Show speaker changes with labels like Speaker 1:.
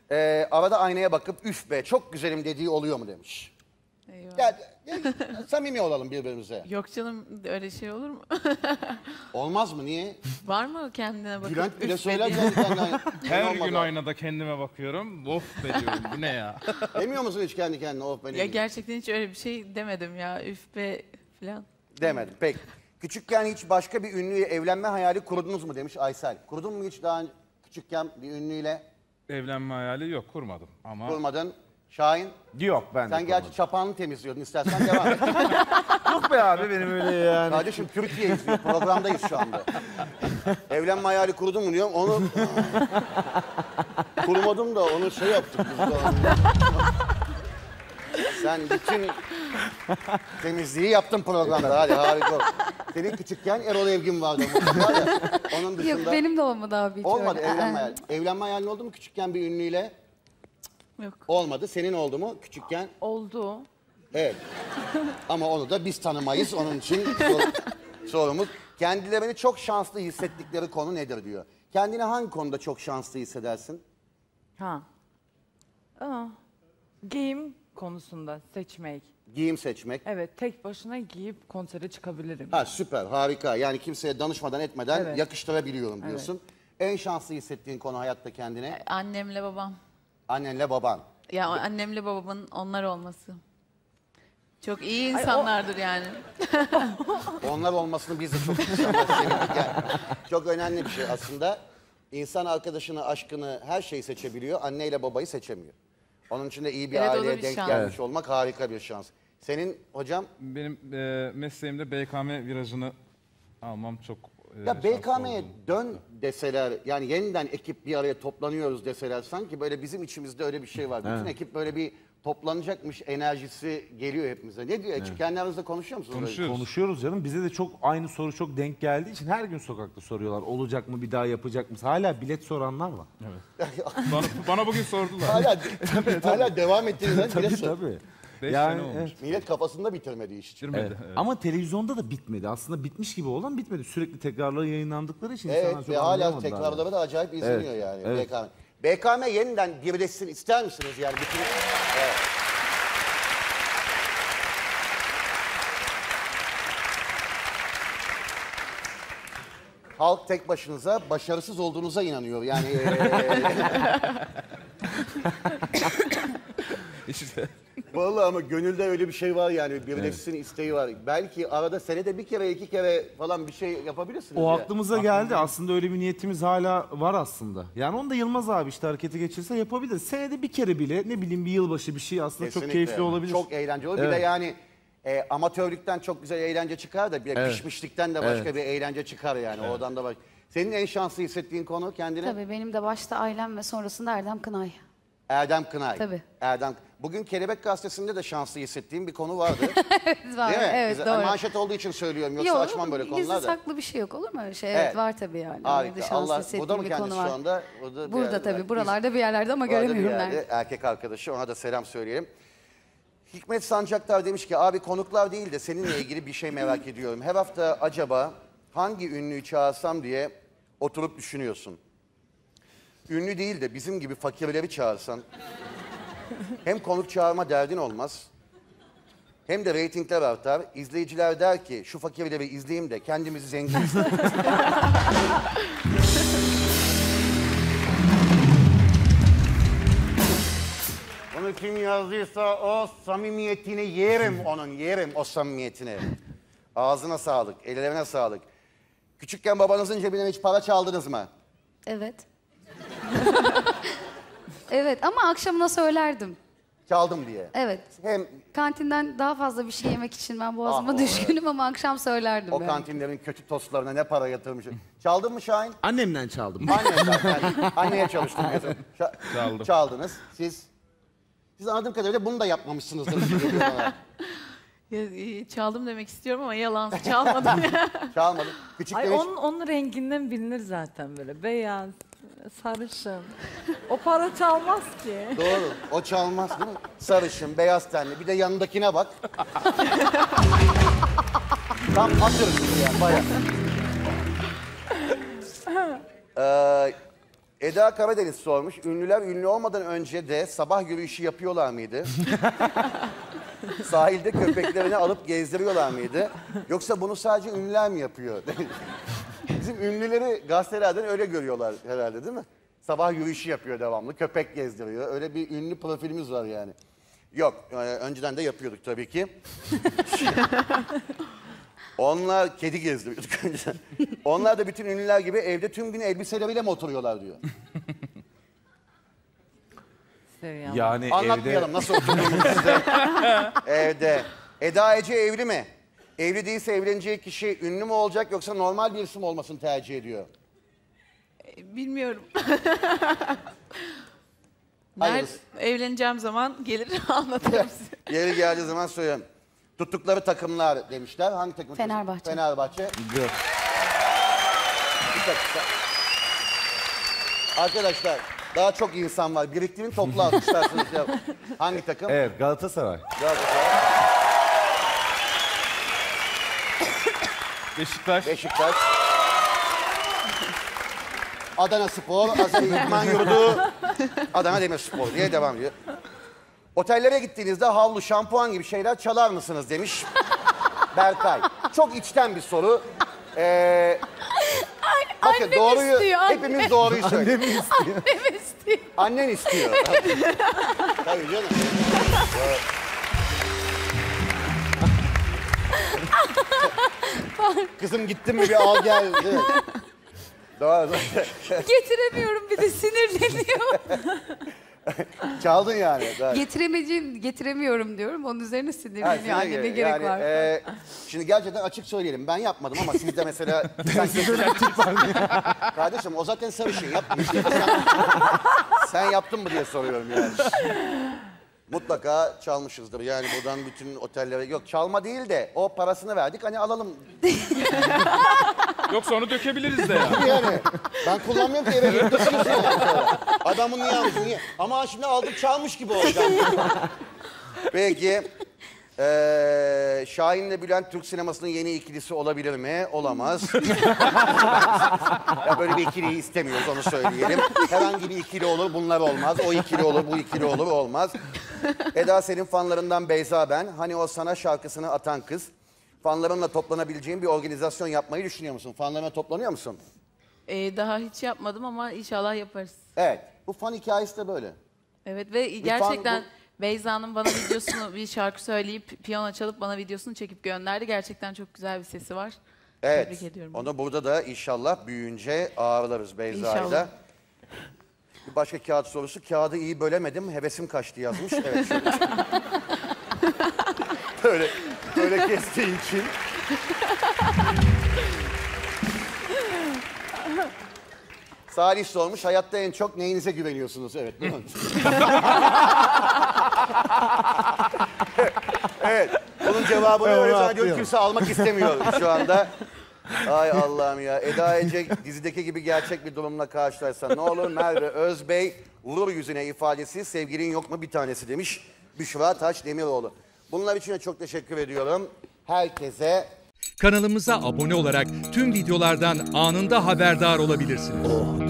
Speaker 1: Arada aynaya bakıp üf be çok güzelim dediği oluyor mu demiş.
Speaker 2: Eyvah.
Speaker 1: Ya, samimi olalım birbirimize.
Speaker 2: Yok canım, öyle şey olur mu?
Speaker 1: Olmaz mı? Niye?
Speaker 2: Var mı kendine bakıp?
Speaker 1: Bülent bile
Speaker 2: üf
Speaker 1: söyler
Speaker 2: dediğin?
Speaker 1: kendine.
Speaker 3: Her gün aynada kendime bakıyorum. Of be diyorum. Bu ne ya?
Speaker 1: Demiyor musun hiç kendi kendine? Of be
Speaker 2: Ya gerçekten hiç öyle bir şey demedim ya. Üf be falan.
Speaker 1: Demedim. Peki. Küçükken hiç başka bir ünlüyle evlenme hayali kurdunuz mu demiş Aysel. Kurdun mu hiç daha önce küçükken bir ünlüyle?
Speaker 3: Evlenme hayali yok, kurmadım. Ama
Speaker 1: Kurmadın. Şahin,
Speaker 4: Yok ben de
Speaker 1: sen gerçi çapağını temizliyordun. İstersen devam et.
Speaker 4: Yok be abi benim öyle yani.
Speaker 1: Kardeşim Türkiye izliyor. Programdayız şu anda. Evlenme hayali kurdun mu diyorum. Onu kurmadım da onu şey yaptık biz de. Sen bütün temizliği yaptın programda. Hadi harika. Senin küçükken Erol Evgin vardı. Var ya, onun dışında...
Speaker 5: Yok benim de olmadı abi hiç
Speaker 1: Olmadı
Speaker 5: öyle.
Speaker 1: evlenme hayali. Evlenme hayalin oldu mu küçükken bir ünlüyle?
Speaker 2: Yok.
Speaker 1: Olmadı. Senin oldu mu küçükken?
Speaker 2: Oldu.
Speaker 1: Evet. Ama onu da biz tanımayız. Onun için sorumuz. Kendilerini çok şanslı hissettikleri konu nedir diyor. Kendini hangi konuda çok şanslı hissedersin?
Speaker 6: Giyim konusunda seçmek.
Speaker 1: Giyim seçmek.
Speaker 6: Evet, tek başına giyip konsere çıkabilirim.
Speaker 1: Ha süper, harika. Yani kimseye danışmadan etmeden
Speaker 6: Evet.
Speaker 1: yakıştırabiliyorum diyorsun. En şanslı hissettiğin konu hayatta kendine?
Speaker 2: Annemle babam.
Speaker 1: Annenle baban.
Speaker 2: Ya annemle babamın onlar olması. Çok iyi insanlardır yani.
Speaker 1: Onlar olmasını biz de çok sevindik. Yani çok önemli bir şey aslında. İnsan arkadaşını, aşkını, her şeyi seçebiliyor. Anneyle babayı seçemiyor. Onun için de iyi bir
Speaker 2: Evet, o da
Speaker 1: aileye
Speaker 2: bir
Speaker 1: denk
Speaker 2: şans.
Speaker 1: gelmiş olmak harika bir şans. Senin hocam?
Speaker 3: benim mesleğimde BKM virajını almam çok
Speaker 1: Ya
Speaker 3: şanslı
Speaker 1: BKM'ye
Speaker 3: oldum.
Speaker 1: dön deseler, yani yeniden ekip bir araya toplanıyoruz deseler sanki böyle bizim içimizde öyle bir şey var. Bütün ekip böyle bir toplanacakmış enerjisi geliyor hepimize. Ne diyor ekip? Kendi aranızda konuşuyor musunuz?
Speaker 3: Konuşuyoruz.
Speaker 4: Konuşuyoruz canım. Bize de çok aynı soru çok denk geldiği için her gün sokakta soruyorlar. Olacak mı, bir daha yapacak mısın? Hala bilet soranlar var.
Speaker 3: Bana bugün sordular.
Speaker 1: Hala devam ettiğinizden bile
Speaker 4: Tabii
Speaker 1: sor.
Speaker 4: tabii.
Speaker 3: 5
Speaker 4: Yani,
Speaker 3: sene olmuş.
Speaker 1: Millet kafasında bitirmedi işi.
Speaker 3: Bitirmedi.
Speaker 4: Evet.
Speaker 3: Evet.
Speaker 4: Ama televizyonda da bitmedi. Aslında bitmiş gibi olan bitmedi. Sürekli tekrarları yayınlandıkları için insanlar
Speaker 1: Evet
Speaker 4: çok
Speaker 1: ve hala
Speaker 4: anlayamadılar.
Speaker 1: tekrarları da acayip izleniyor
Speaker 4: Evet,
Speaker 1: yani
Speaker 4: evet.
Speaker 1: BKM. BKM yeniden birleşsin ister misiniz yani? Bütün... Evet. Halk tek başınıza başarısız olduğunuza inanıyor. Yani
Speaker 3: İşte.
Speaker 1: vallahi ama gönülde öyle bir şey var yani birleşsin isteği var. Belki arada senede bir kere iki kere falan bir şey yapabilirsiniz.
Speaker 4: O
Speaker 1: ya.
Speaker 4: aklımıza geldi. Aslında öyle bir niyetimiz hala var aslında. Yani onu da Yılmaz abi işte harekete geçirse yapabilir. Senede bir kere bile ne bileyim bir yılbaşı bir şey aslında çok
Speaker 1: Kesinlikle.
Speaker 4: keyifli olabilir.
Speaker 1: Çok eğlenceli olur. Bir
Speaker 4: Evet.
Speaker 1: de yani amatörlükten çok güzel eğlence çıkar da bir de
Speaker 4: Evet.
Speaker 1: pişmişlikten de başka
Speaker 4: Evet.
Speaker 1: bir eğlence çıkar yani. Oradan da Senin en şanslı hissettiğin konu kendine?
Speaker 5: Tabii benim de başta ailem ve sonrasında Erdem Kınay.
Speaker 1: Erdem Kınay.
Speaker 5: Tabii.
Speaker 1: Bugün Kelebek Gazetesi'nde de şanslı hissettiğim bir konu vardı.
Speaker 5: Evet, var.
Speaker 1: Değil mi?
Speaker 5: Evet,
Speaker 1: Bize-
Speaker 5: doğru.
Speaker 1: Manşet olduğu için söylüyorum yoksa
Speaker 5: Yok,
Speaker 1: açmam böyle
Speaker 5: gizli
Speaker 1: konular da.
Speaker 5: saklı bir şey yok olur mu öyle şey? Evet,
Speaker 1: Evet.
Speaker 5: var tabii yani.
Speaker 1: Harika.
Speaker 5: Öyle şanslı
Speaker 1: Allah, bu
Speaker 5: hissettiğim
Speaker 1: da mı
Speaker 5: bir
Speaker 1: kendisi
Speaker 5: konu var.
Speaker 1: şu anda? Burada, bir
Speaker 5: Burada
Speaker 1: yerde.
Speaker 5: tabii buralarda bir yerlerde ama
Speaker 1: Orada bir
Speaker 5: göremiyorum
Speaker 1: yerde
Speaker 5: nerede.
Speaker 1: erkek arkadaşı, ona da selam söyleyelim. Hikmet Sancaktar demiş ki abi konuklar değil de seninle ilgili bir şey merak ediyorum. Her hafta acaba hangi ünlüyü çağırsam diye oturup düşünüyorsun. Ünlü değil de bizim gibi fakirleri çağırsan hem konuk çağırma derdin olmaz hem de reytingler artar. İzleyiciler der ki şu fakirleri izleyeyim de kendimizi zengin hissedelim. Bunu kim yazdıysa o samimiyetini yerim onun, yerim o samimiyetini. Ağzına sağlık, ellerine sağlık. Küçükken babanızın cebinden hiç para çaldınız mı?
Speaker 5: Evet. Evet ama akşamına söylerdim.
Speaker 1: Çaldım diye.
Speaker 5: Evet.
Speaker 1: Hem
Speaker 5: Kantinden daha fazla bir şey yemek için ben boğazıma düşkünüm ama akşam söylerdim.
Speaker 1: o
Speaker 5: yani.
Speaker 1: kantinlerin kötü tostlarına ne para yatırmışım. Çaldın mı Şahin?
Speaker 4: Annemden çaldım.
Speaker 1: Anne zaten. Anneye çalıştım diyorsun.
Speaker 3: Çaldım.
Speaker 1: Çaldınız. Siz anladığım kadarıyla bunu da yapmamışsınızdır. gibi geliyor bana.
Speaker 2: Çaldım demek istiyorum ama yalan çalmadım.
Speaker 1: Çalmadım. Küçükken
Speaker 6: Ay
Speaker 1: hiç...
Speaker 6: onun renginden bilinir zaten böyle beyaz, sarışın. O para çalmaz ki.
Speaker 1: Doğru. O çalmaz değil mi? Sarışın, beyaz tenli. Bir de yanındakine bak. Tam atırız yani bayağı. Eda Karadeniz sormuş. Ünlüler ünlü olmadan önce de sabah yürüyüşü yapıyorlar mıydı? Sahilde köpeklerini alıp gezdiriyorlar mıydı? Yoksa bunu sadece ünlüler mi yapıyor? Bizim ünlüleri gazetelerden öyle görüyorlar herhalde değil mi? Sabah yürüyüşü yapıyor devamlı, köpek gezdiriyor. Öyle bir ünlü profilimiz var yani. Yok, önceden de yapıyorduk tabii ki. Onlar kedi gezdiriyorduk önceden. Onlar da bütün ünlüler gibi evde tüm gün elbiseleriyle mi oturuyorlar diyor.
Speaker 6: Seviyorum.
Speaker 4: Yani
Speaker 1: Anlatmayalım
Speaker 4: evde
Speaker 1: nasıl oturduğumuzu size. Evde. Eda Ece evli mi? Evli değilse evleneceği kişi ünlü mü olacak yoksa normal bir isim olmasını tercih ediyor?
Speaker 2: Bilmiyorum.
Speaker 1: Hayırlısı.
Speaker 2: Evleneceğim zaman gelir anlatırım size.
Speaker 1: Yeri geldiği zaman söylüyorum. Tuttukları takımlar demişler. Hangi takım?
Speaker 5: Fenerbahçe.
Speaker 1: Fenerbahçe.
Speaker 4: Gı.
Speaker 1: Bir dakika. Arkadaşlar daha çok insan var. Biriktirin toplu alkışlarsınız ya. Hangi takım?
Speaker 4: Evet, Galatasaray.
Speaker 1: Galatasaray.
Speaker 3: Beşiktaş.
Speaker 1: Beşiktaş. Adana Spor, Azeri İdman Yurdu, Adana Demirspor diye devam ediyor. Otellere gittiğinizde havlu, şampuan gibi şeyler çalar mısınız demiş Berkay. Çok içten bir soru. Bakın
Speaker 2: annem
Speaker 1: doğruyu,
Speaker 2: istiyor, annem.
Speaker 1: hepimiz doğruyu söylüyoruz.
Speaker 2: Annem istiyor.
Speaker 1: Annen istiyor. Tabii canım. Kızım gittin mi bir al gel. Değil mi? Doğru.
Speaker 5: Getiremiyorum bir de sinirleniyor.
Speaker 1: Çaldın yani. Doğru.
Speaker 5: Getiremiyorum diyorum. Onun üzerine
Speaker 1: Ha,
Speaker 5: sinirleniyor.
Speaker 1: size
Speaker 5: Anne ne
Speaker 1: göre.
Speaker 5: gerek
Speaker 1: Yani,
Speaker 5: var?
Speaker 1: şimdi gerçekten açık söyleyelim. Ben yapmadım ama siz de mesela... Kardeşim o zaten sarışın yapmış. Sen yaptın mı diye soruyorum yani. Mutlaka çalmışızdır. Yani buradan bütün otellere... Yok çalma değil de o parasını verdik hani alalım.
Speaker 3: Yoksa onu dökebiliriz de ya.
Speaker 1: Yani ben kullanmıyorum ki eve götürüyorsun yani sonra. Adamın niye almış niye? Ama şimdi aldık çalmış gibi olacağım. Peki. Şahin'le Bülent Türk sinemasının yeni ikilisi olabilir mi? Olamaz. Ya böyle bir ikiliyi istemiyoruz onu söyleyelim. Herhangi bir ikili olur bunlar olmaz. O ikili olur bu ikili olur olmaz. Eda senin fanlarından Beyza ben. Hani o sana şarkısını atan kız. Fanlarınla toplanabileceğin bir organizasyon yapmayı düşünüyor musun? Fanlarına toplanıyor musun?
Speaker 2: Daha hiç yapmadım ama inşallah yaparız.
Speaker 1: Evet. Bu fan hikayesi de böyle.
Speaker 2: Evet ve gerçekten Beyza'nın bana videosunu bir şarkı söyleyip piyano çalıp bana videosunu çekip gönderdi. Gerçekten çok güzel bir sesi var.
Speaker 1: Evet.
Speaker 2: Tebrik ediyorum.
Speaker 1: Onu burada da inşallah büyüyünce ağırlarız Beyza'yla.
Speaker 2: İnşallah.
Speaker 1: Bir başka kağıt sorusu. Kağıdı iyi bölemedim, hevesim kaçtı yazmış. Evet şöyle. böyle kestiği için. Salih sormuş, hayatta en çok neyinize güveniyorsunuz? Evet, değil mi? Evet, bunun cevabını öyle zannediyorum kimse almak istemiyor şu anda. Ay Allah'ım ya. Eda Ece dizideki gibi gerçek bir durumla karşılaşsa ne olur? Merve Özbey vurur yüzüne ifadesi sevgilin yok mu bir tanesi demiş Büşra Taş Demiroğlu. Bunlar için de çok teşekkür ediyorum. Herkese
Speaker 7: Kanalımıza abone olarak tüm videolardan anında haberdar olabilirsiniz.